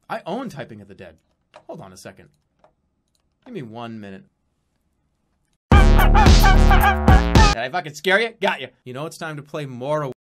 I own Typing of the Dead. Hold on a second. Give me 1 minute. Did I fucking scare you? Got you. You know it's time to play more